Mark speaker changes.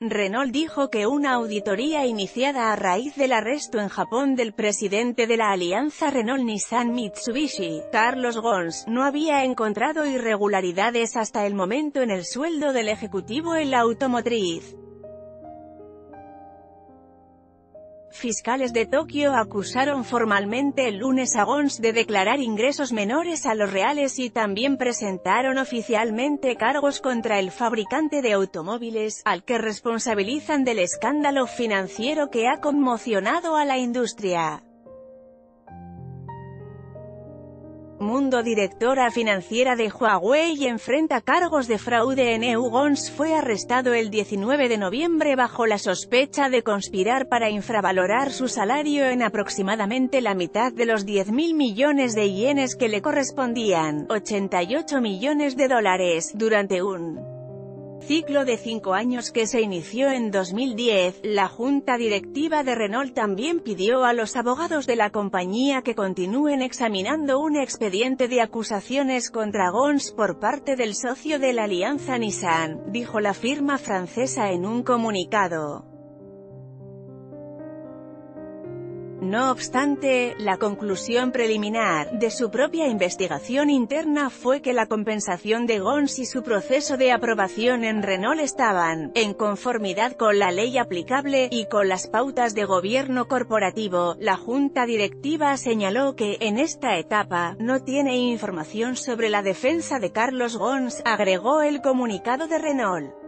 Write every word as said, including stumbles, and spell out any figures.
Speaker 1: Renault dijo que una auditoría iniciada a raíz del arresto en Japón del presidente de la alianza Renault-Nissan-Mitsubishi, Carlos Ghosn, no había encontrado irregularidades hasta el momento en el sueldo del ejecutivo en la automotriz. Fiscales de Tokio acusaron formalmente el lunes a Ghosn de declarar ingresos menores a los reales y también presentaron oficialmente cargos contra el fabricante de automóviles, al que responsabilizan del escándalo financiero que ha conmocionado a la industria. Mundo. Directora financiera de Huawei enfrenta cargos de fraude en E U. Ghosn fue arrestado el diecinueve de noviembre bajo la sospecha de conspirar para infravalorar su salario en aproximadamente la mitad de los diez mil millones de yenes que le correspondían, ochenta y ocho millones de dólares, durante un ciclo de cinco años que se inició en dos mil diez. La junta directiva de Renault también pidió a los abogados de la compañía que continúen examinando un expediente de acusaciones contra Ghosn por parte del socio de la alianza Nissan, dijo la firma francesa en un comunicado. No obstante, la conclusión preliminar de su propia investigación interna fue que la compensación de Ghosn y su proceso de aprobación en Renault estaban en conformidad con la ley aplicable y con las pautas de gobierno corporativo. La junta directiva señaló que, en esta etapa, no tiene información sobre la defensa de Carlos Ghosn, agregó el comunicado de Renault.